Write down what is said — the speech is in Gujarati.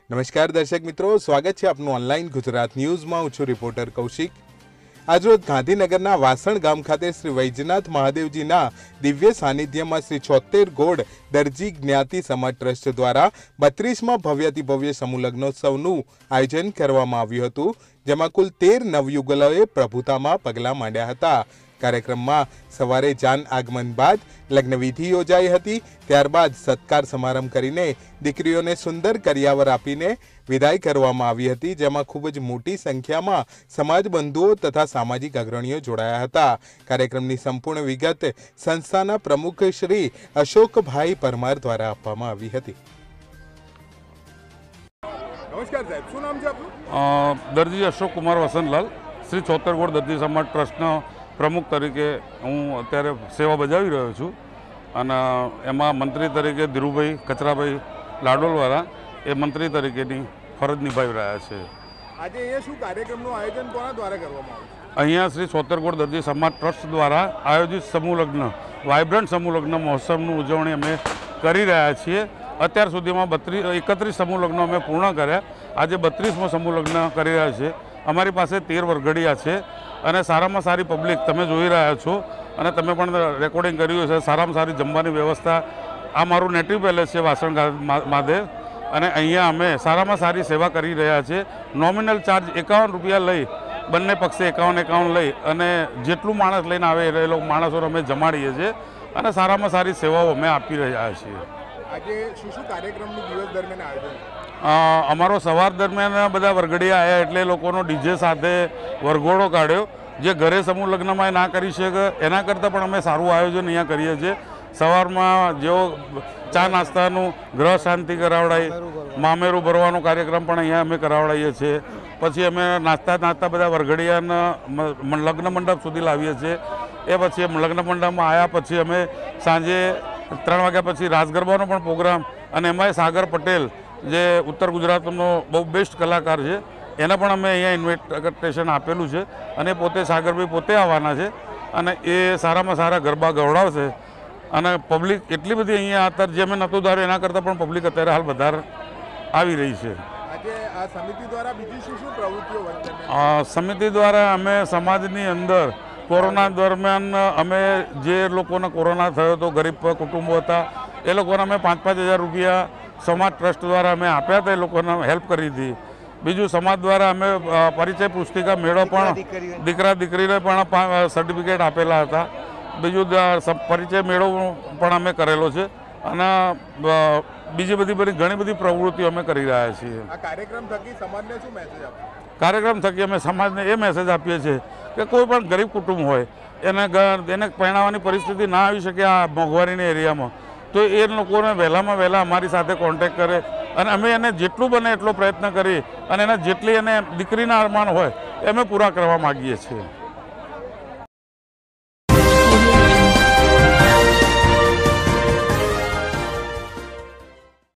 નમસ્કાર દર્શક મિત્રો, સ્વાગત છે આપનું ઓનલાઈન ગુજરાત ન્યૂઝમાં। હું છું રિપોર્ટર કૌશિક। આજરોજ ગાંધીનગરના વાસણ ગામ ખાતે શ્રી વૈજનાથ મહાદેવજીના દિવ્ય સાનિધ્યમાં શ્રી 76 ગોળ દરજી જ્ઞાતિ સમાજ ટ્રસ્ટ દ્વારા 32માં ભવ્યાતિ ભવ્ય સમૂહ લગ્નોત્સવનું આયોજન કરવામાં આવ્યું હતું, જેમાં કુલ 13 નવયુગલોએ પ્રભુતામાં પગલાં માંડ્યા હતા। કાર્યક્રમમાં સવારે જાન આગમન બાદ લગ્નવિધિ યોજાઈ હતી। ત્યારબાદ સત્કાર સમારંભ કરીને દીકરીઓને સુંદર કરિયાવર આપીને વિદાય કરવામાં આવી હતી, જેમાં ખૂબ જ મોટી સંખ્યામાં સમાજ બંધુઓ તથા સામાજિક અગ્રણીઓ જોડાયા હતા। કાર્યક્રમની સંપૂર્ણ વિગત સંસ્થાના પ્રમુખ શ્રી અશોકભાઈ પરમાર દ્વારા આપવામાં આવી હતી। નમસ્કાર સાહેબ, શું નામ છે આપનું? દરજી અશોક કુમાર વસંતલાલ, શ્રી 76 ગોળ દરજી સમાજ ટ્રસ્ટનો પ્રમુખ તરીકે હું અત્યારે સેવા બજાવી રહ્યો છું અને એમાં મંત્રી તરીકે ધીરુભાઈ કચરાભાઈ લાડોલવાળા એ મંત્રી તરીકેની ફરજ નિભાવી રહ્યા છે। આજે અહીંયા શું કાર્યક્રમનું આયોજન કોના દ્વારા કરવામાં આવ્યું? અહીંયા શ્રી 76 ગોળ દરજી સમાજ ટ્રસ્ટ દ્વારા આયોજિત સમૂહ લગ્ન વાઇબ્રન્ટ સમૂહ લગ્ન મહોત્સવની ઉજવણી અમે કરી રહ્યા છીએ। અત્યાર સુધીમાં 31 સમૂહ લગ્નો અમે પૂર્ણ કર્યા। આજે 32મો સમૂહ લગ્ન કરી રહ્યા છીએ। અમારી પાસે 13 વરઘડિયા છે અને સારામાં સારી પબ્લિક તમે જોઈ રહ્યા છો અને તમે પણ રેકોર્ડિંગ કર્યું છે। સારામાં સારી જમવાની વ્યવસ્થા, આ મારું નેટિવ પેલેસ છે વાસણ મહાદેવ, અને અહીંયા અમે સારામાં સારી સેવા કરી રહ્યા છીએ। નોમિનલ ચાર્જ 51 રૂપિયા લઈ બંને પક્ષે 51 લઈ અને જેટલું માણસ લઈને આવે એ લોકો માણસોને અમે જમાડીએ છીએ અને સારામાં સારી સેવાઓ અમે આપી રહ્યા છીએ। આજે શું કાર્યક્રમનું દિવસ દરમિયાન આયોજન? અમારો સવાર દરમિયાન બધા વરઘડિયા આવ્યા એટલે લોકોનો ડીજે સાથે વરઘોડો કાઢ્યો। જે ઘરે સમૂહ લગ્નમાં ના કરી શકે એના કરતાં પણ અમે સારું આયોજન અહીંયા કરીએ છીએ। સવારમાં જેવો ચા નાસ્તાનું ગ્રહ શાંતિ કરાવડાવી, મામેરું ભરવાનો કાર્યક્રમ પણ અહીંયા અમે કરાવડાવીએ છીએ। પછી અમે નાસ્તા બધા વરઘડિયાના લગ્ન મંડપ સુધી લાવીએ છીએ। એ પછી લગ્ન મંડપમાં આવ્યા પછી અમે સાંજે 3 વાગ્યા પછી રાસ ગરબાનો પણ પ્રોગ્રામ, અને એમાં સાગર પટેલ જે ઉત્તર ગુજરાતનો બહુ બેસ્ટ કલાકાર છે એને પણ અમે અહીંયા ઇન્વિટેશન આપેલું છે અને પોતે સાગરભાઈ પોતે આવવાના છે અને એ સારામાં સારા ગરબા ગવડાવશે અને પબ્લિક એટલી બધી અહીંયા અત્યારે જે અમે નહોતું ધાર્યું એના કરતાં પણ પબ્લિક અત્યારે હાલ વધારે આવી રહી છે। આજે આ સમિતિ દ્વારા બીજી શું પ્રવૃત્તિઓ વચ્ચે? સમિતિ દ્વારા અમે સમાજની અંદર કોરોના દરમિયાન અમે જે લોકોને કોરોના થયો હતો, ગરીબ કુટુંબો હતા, એ લોકોને અમે 5-5 હજાર રૂપિયા સમાજ ટ્રસ્ટ દ્વારા અમે આપ્યા હતા, એ લોકોને હેલ્પ કરી હતી। બીજું સમાજ દ્વારા અમે પરિચય પુસ્તિકા મેળો પણ દીકરા દીકરીને પણ સર્ટિફિકેટ આપેલા હતા। બીજું પરિચય મેળો પણ અમે કરેલો છે અને બીજી બધી ઘણી બધી પ્રવૃત્તિઓ અમે કરી રહ્યા છીએ। આ કાર્યક્રમ થકી સમાજને શું મેસેજ આપો? કાર્યક્રમ થકી અમે સમાજને એ મેસેજ આપીએ છીએ કે કોઈ પણ ગરીબ કુટુંબ હોય એને પરણાવવાની પરિસ્થિતિ ના આવી શકે આ મોંઘવારીના એરિયામાં, તો એ લોકોને વહેલામાં વહેલા અમારી સાથે કોન્ટેક્ટ કરે અને અમે એને જેટલું બને એટલો પ્રયત્ન કરી અને એને જેટલી એને દીકરીના અરમાન હોય એ અમે પૂરા કરવા માગીએ છીએ।